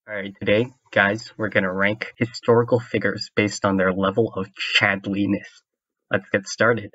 Alright, today, guys, we're gonna rank historical figures based on their level of Chadliness. Let's get started.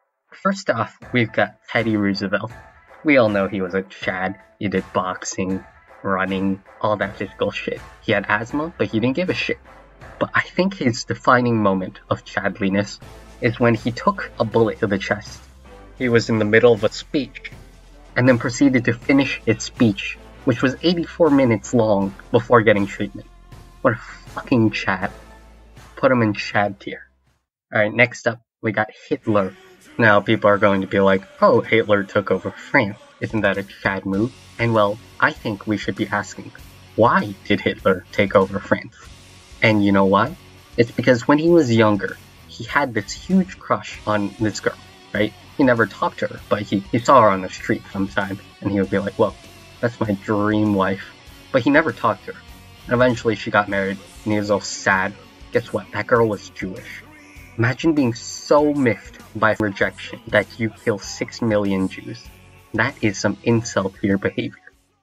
First off, we've got Teddy Roosevelt. We all know he was a Chad. He did boxing, running, all that physical shit. He had asthma, but he didn't give a shit. But I think his defining moment of Chadliness is when he took a bullet to the chest. He was in the middle of a speech, and then proceeded to finish his speech, which was 84 minutes long, before getting treatment. What a fucking Chad. Put him in Chad tier. Alright, next up, we got Hitler. Now, people are going to be like, oh, Hitler took over France. Isn't that a Chad move? And well, I think we should be asking, why did Hitler take over France? And you know why? It's because when he was younger, he had this huge crush on this girl, right? He never talked to her, but he saw her on the street sometime, and he would be like, whoa, that's my dream wife. But he never talked to her. And eventually she got married, and he was all sad. Guess what? That girl was Jewish. Imagine being so miffed by rejection that you kill 6 million Jews. That is some incel tier behavior.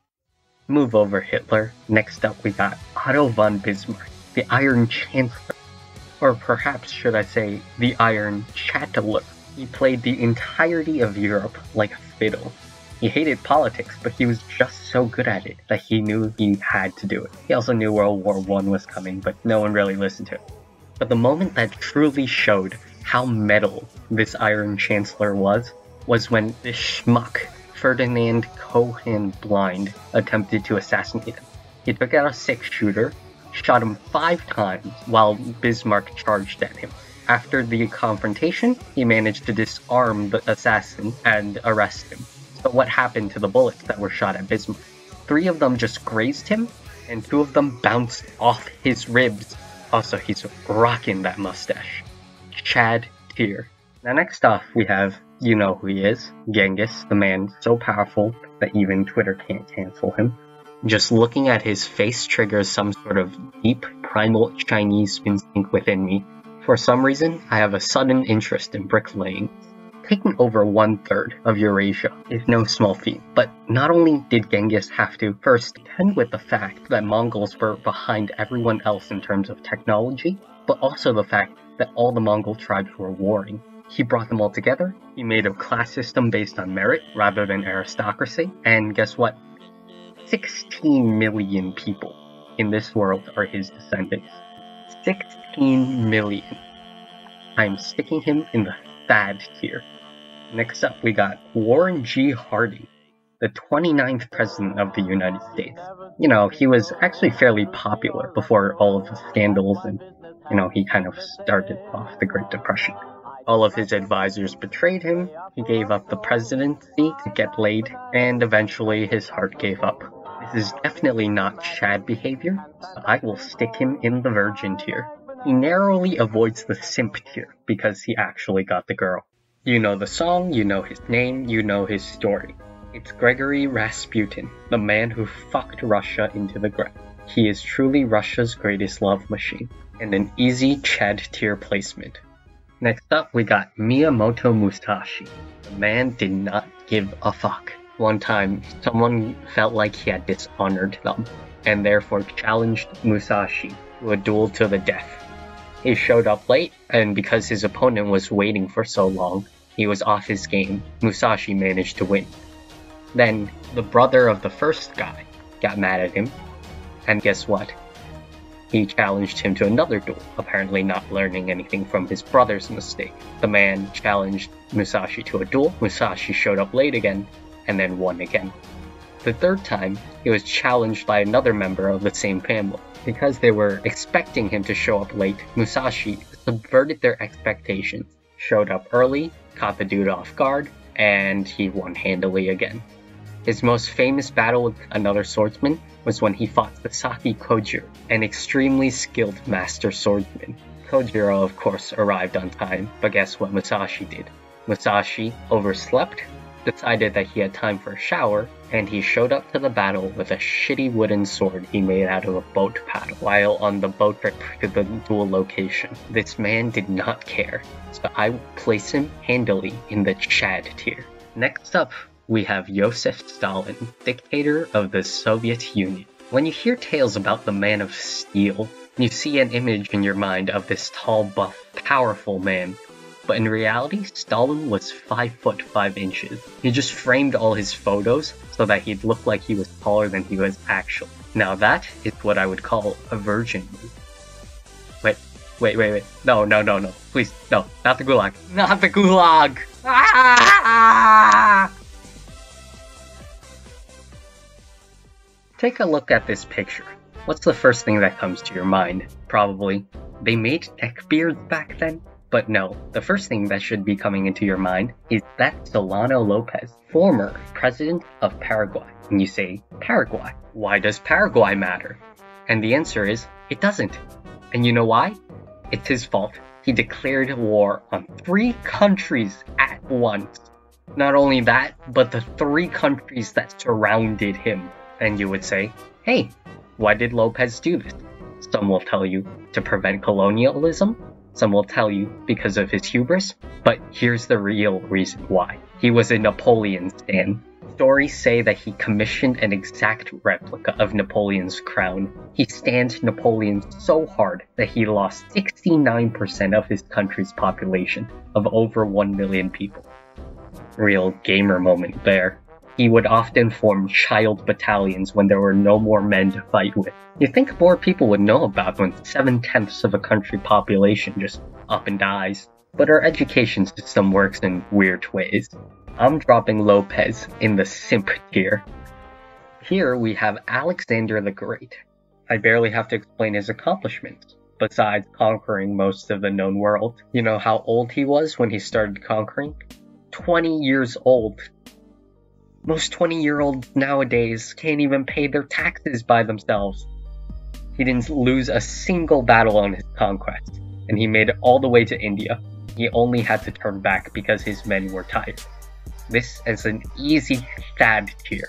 Move over Hitler. Next up we got Otto von Bismarck, the Iron Chancellor. Or perhaps should I say, the Iron Chatteler. He played the entirety of Europe like a fiddle. He hated politics, but he was just so good at it that he knew he had to do it. He also knew World War I was coming, but no one really listened to him. But the moment that truly showed how metal this Iron Chancellor was when this schmuck, Ferdinand Cohen Blind, attempted to assassinate him. He took out a 6-shooter, shot him 5 times while Bismarck charged at him. After the confrontation, he managed to disarm the assassin and arrest him. But what happened to the bullets that were shot at Bismarck? 3 of them just grazed him, and 2 of them bounced off his ribs. Also, he's rocking that mustache. Chad tier. Now next off, we have, you know who he is, Genghis, the man so powerful that even Twitter can't cancel him. Just looking at his face triggers some sort of deep, primal Chinese instinct within me. For some reason, I have a sudden interest in bricklaying. Taking over 1/3 of Eurasia is no small feat, but not only did Genghis have to first contend with the fact that Mongols were behind everyone else in terms of technology, but also the fact that all the Mongol tribes were warring. He brought them all together, he made a class system based on merit rather than aristocracy, and guess what? 16 million people in this world are his descendants. 16 million. I'm sticking him in the Thad tier. Next up, we got Warren G. Harding, the 29th President of the United States. You know, he was actually fairly popular before all of the scandals and, he kind of started off the Great Depression. All of his advisors betrayed him, he gave up the presidency to get laid, and eventually his heart gave up. This is definitely not Chad behavior, so I will stick him in the Virgin tier. He narrowly avoids the simp tier because he actually got the girl. You know the song, you know his name, you know his story. It's Gregory Rasputin, the man who fucked Russia into the ground. He is truly Russia's greatest love machine, and an easy Chad tier placement. Next up, we got Miyamoto Musashi. The man did not give a fuck. One time, someone felt like he had dishonored them, and therefore challenged Musashi to a duel to the death. He showed up late, and because his opponent was waiting for so long, he was off his game. Musashi managed to win. Then, the brother of the first guy got mad at him, and guess what? He challenged him to another duel, apparently not learning anything from his brother's mistake. The man challenged Musashi to a duel, Musashi showed up late again, and then won again. The third time, he was challenged by another member of the same family. Because they were expecting him to show up late, Musashi subverted their expectations, showed up early, caught the dude off guard, and he won handily again. His most famous battle with another swordsman was when he fought Sasaki Kojiro, an extremely skilled master swordsman. Kojiro, of course, arrived on time, but guess what Musashi did? Musashi overslept, decided that he had time for a shower, and he showed up to the battle with a shitty wooden sword he made out of a boat paddle while on the boat trip to the duel location. This man did not care, so I will place him handily in the Chad tier. Next up, we have Joseph Stalin, dictator of the Soviet Union. When you hear tales about the Man of Steel, you see an image in your mind of this tall, buff, powerful man. But in reality, Stalin was 5 foot 5 inches. He just framed all his photos so that he'd look like he was taller than he was actually. Now that is what I would call a virgin move. Wait. No. Please, no, not the gulag. Not the gulag! Ah! Take a look at this picture. What's the first thing that comes to your mind? Probably, they made neckbeards back then? But no, the first thing that should be coming into your mind is that Solano Lopez, former president of Paraguay. And you say, Paraguay? Why does Paraguay matter? And the answer is, it doesn't. And you know why? It's his fault. He declared war on 3 countries at once. Not only that, but the 3 countries that surrounded him. And you would say, hey, why did Lopez do this? Some will tell you to prevent colonialism. Some will tell you because of his hubris. But here's the real reason why. He was a Napoleon stan. Stories say that he commissioned an exact replica of Napoleon's crown. He stanned Napoleon so hard that he lost 69% of his country's population of over 1 million people. Real gamer moment there. He would often form child battalions when there were no more men to fight with. You'd think more people would know about when 7/10 of a country population just up and dies. But our education system works in weird ways. I'm dropping Lopez in the simp tier. Here we have Alexander the Great. I barely have to explain his accomplishments, besides conquering most of the known world. You know how old he was when he started conquering? 20 years old. Most 20-year-olds nowadays can't even pay their taxes by themselves. He didn't lose a single battle on his conquest, and he made it all the way to India. He only had to turn back because his men were tired. This is an easy sad tier.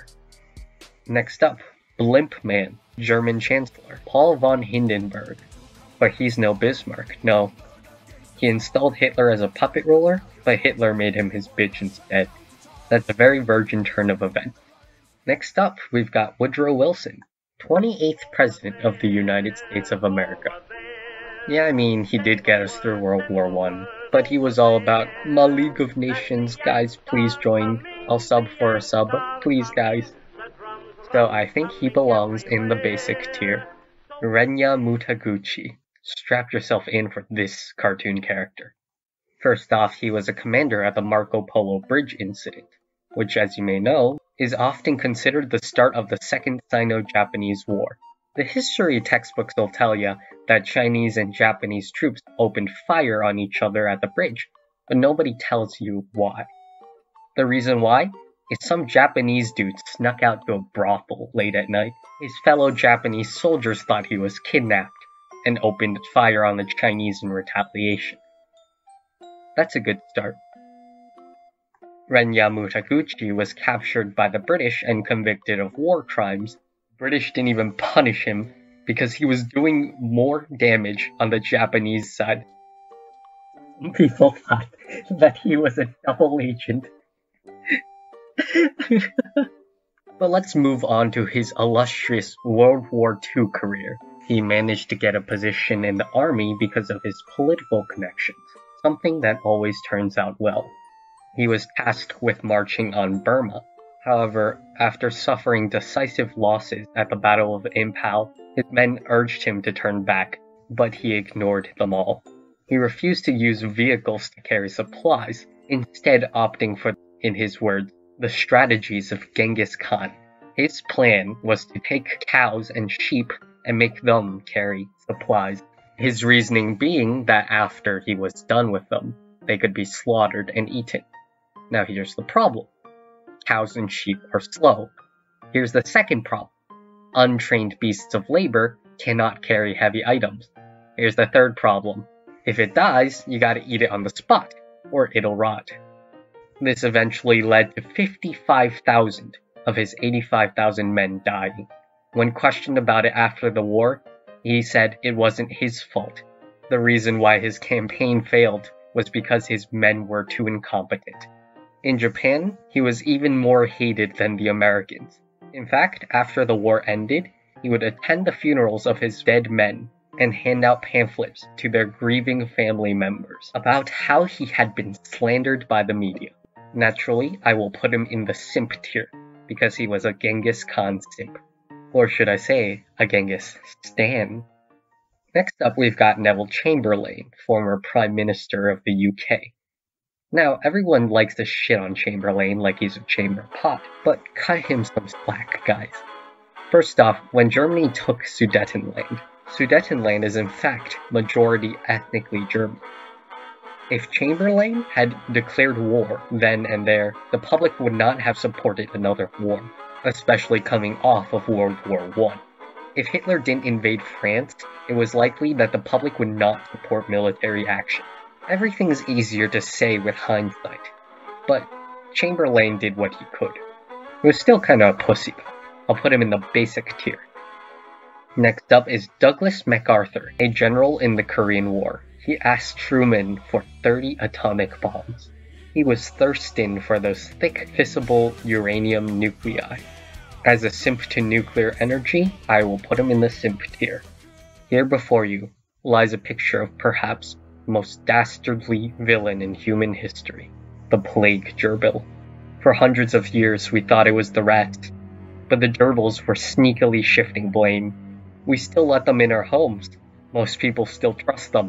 Next up, Blimp Man, German Chancellor, Paul von Hindenburg. But he's no Bismarck, no. He installed Hitler as a puppet ruler, but Hitler made him his bitch instead. That's a very virgin turn of events. Next up, we've got Woodrow Wilson, 28th President of the United States of America. Yeah, I mean, he did get us through World War I, but he was all about, my League of Nations, guys, please join. I'll sub for a sub, please guys. So I think he belongs in the basic tier. Renya Mutaguchi. Strap yourself in for this cartoon character. First off, he was a commander at the Marco Polo Bridge incident, which, as you may know, is often considered the start of the Second Sino-Japanese War. The history textbooks will tell you that Chinese and Japanese troops opened fire on each other at the bridge, but nobody tells you why. The reason why is some Japanese dude snuck out to a brothel late at night. His fellow Japanese soldiers thought he was kidnapped and opened fire on the Chinese in retaliation. That's a good start. Renya Mutaguchi was captured by the British and convicted of war crimes. British didn't even punish him because he was doing more damage on the Japanese side. People thought that he was a double agent. But let's move on to his illustrious World War II career. He managed to get a position in the army because of his political connections, something that always turns out well. He was tasked with marching on Burma. However, after suffering decisive losses at the Battle of Impal, his men urged him to turn back, but he ignored them all. He refused to use vehicles to carry supplies, instead opting for, in his words, the strategies of Genghis Khan. His plan was to take cows and sheep and make them carry supplies. His reasoning being that after he was done with them, they could be slaughtered and eaten. Now here's the problem. Cows and sheep are slow. Here's the second problem. Untrained beasts of labor cannot carry heavy items. Here's the third problem. If it dies, you gotta eat it on the spot, or it'll rot. This eventually led to 55,000 of his 85,000 men dying. When questioned about it after the war, he said it wasn't his fault. The reason why his campaign failed was because his men were too incompetent. In Japan, he was even more hated than the Americans. In fact, after the war ended, he would attend the funerals of his dead men and hand out pamphlets to their grieving family members about how he had been slandered by the media. Naturally, I will put him in the simp tier, because he was a Genghis Khan simp. Or should I say, a Genghis Stan. Next up, we've got Neville Chamberlain, former Prime Minister of the UK. Now, everyone likes to shit on Chamberlain like he's a chamber pot, but cut him some slack, guys. First off, when Germany took Sudetenland, Sudetenland is in fact majority ethnically German. If Chamberlain had declared war then and there, the public would not have supported another war, especially coming off of World War I. If Hitler didn't invade France, it was likely that the public would not support military action. Everything's easier to say with hindsight, but Chamberlain did what he could. He was still kinda a pussy though. I'll put him in the basic tier. Next up is Douglas MacArthur, a general in the Korean War. He asked Truman for 30 atomic bombs. He was thirsting for those thick, fissile uranium nuclei. As a simp to nuclear energy, I will put him in the simp tier. Here before you lies a picture of perhaps the most dastardly villain in human history, the plague gerbil. For hundreds of years we thought it was the rats, but the gerbils were sneakily shifting blame. We still let them in our homes. Most people still trust them.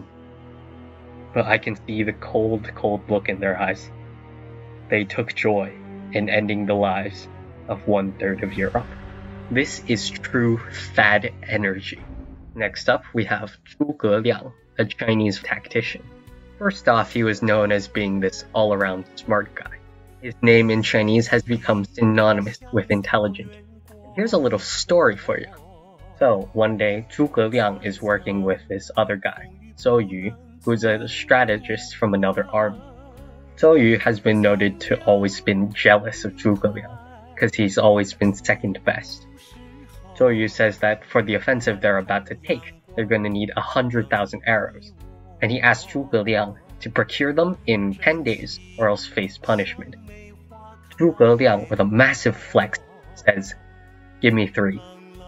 But I can see the cold, cold look in their eyes. They took joy in ending the lives of 1/3 of Europe. This is true fad energy. Next up, we have Zhuge Liang, a Chinese tactician. First off, he was known as being this all-around smart guy. His name in Chinese has become synonymous with intelligent. Here's a little story for you. So, one day, Zhuge Liang is working with this other guy, Zhou Yu, who's a strategist from another army. Zhou Yu has been noted to always been jealous of Zhuge Liang, because he's always been second best. Zhou Yu says that for the offensive they're about to take, they're going to need 100,000 arrows, and he asks Zhuge Liang to procure them in 10 days or else face punishment. Zhuge Liang, with a massive flex, says, "Give me 3.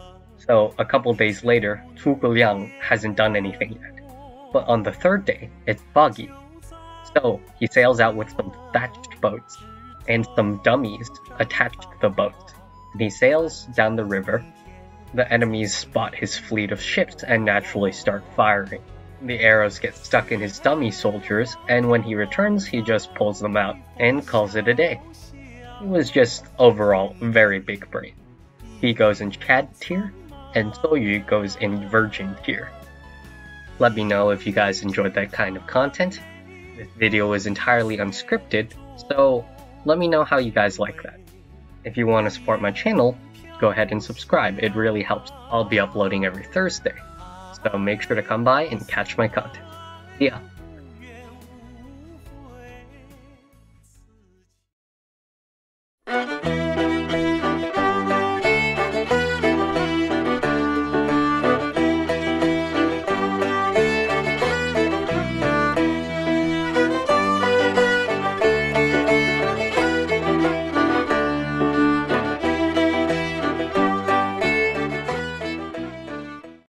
So a couple days later, Zhuge Liang hasn't done anything yet. But on the 3rd day, it's foggy. So he sails out with some thatched boats and some dummies attached to the boats. And he sails down the river. The enemies spot his fleet of ships and naturally start firing. The arrows get stuck in his dummy soldiers, and when he returns, he just pulls them out and calls it a day. He was just overall very big brain. He goes in Chad tier, and Zhou Yu goes in Virgin tier. Let me know if you guys enjoyed that kind of content. This video is entirely unscripted, so let me know how you guys like that. If you want to support my channel, go ahead and subscribe, it really helps. I'll be uploading every Thursday, so make sure to come by and catch my content. See ya!